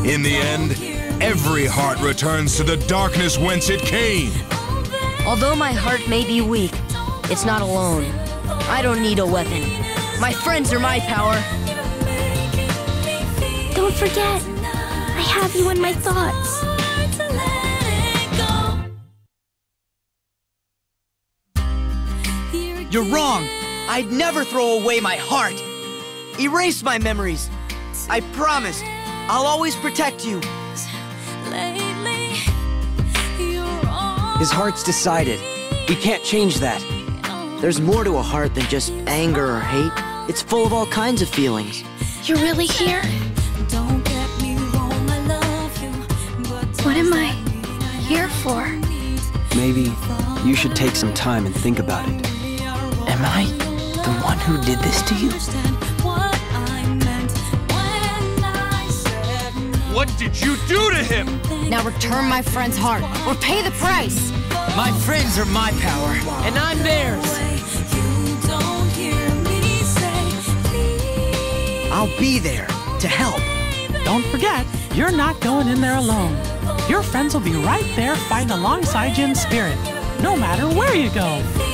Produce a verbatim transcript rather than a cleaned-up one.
In the end, every heart returns to the darkness whence it came. Although my heart may be weak, it's not alone. I don't need a weapon. My friends are my power. Don't forget, I have you in my thoughts. You're wrong. I'd never throw away my heart. Erase my memories. I promised. I'll always protect you. His heart's decided. We can't change that. There's more to a heart than just anger or hate. It's full of all kinds of feelings. You're really here? What am I here for? Maybe you should take some time and think about it. Am I the one who did this to you? What did you do to him? Now return my friend's heart, or pay the price! My friends are my power, and I'm theirs. I'll be there to help. Don't forget, you're not going in there alone. Your friends will be right there fighting alongside you in spirit, no matter where you go.